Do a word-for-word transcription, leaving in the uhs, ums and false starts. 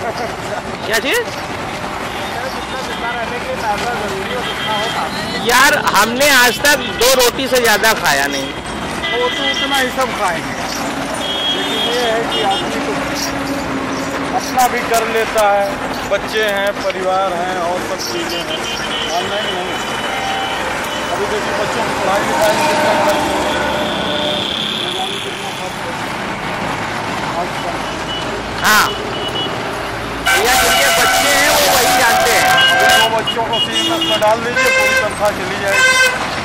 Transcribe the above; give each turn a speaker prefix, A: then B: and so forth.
A: क्या चीज यार, हमने आज तक दो रोटी से ज्यादा खाया नहीं।
B: वो तो उतना ही सब खाएंगे, लेकिन ये है कि आदमी को अपना भी कर लेता है, बच्चे हैं, परिवार हैं और सब चीज़ें हैं। ऑनलाइन नहीं, अभी देखिए बच्चों की पढ़ाई लिखाई कितना खर्च हो रहा है,
A: हाँ भैया, जिनके बच्चे हैं वो वही जानते हैं।
B: वो बच्चों को सीमेंट में डाल दीजिए, पूरी तनख्वाह चली जाएगी।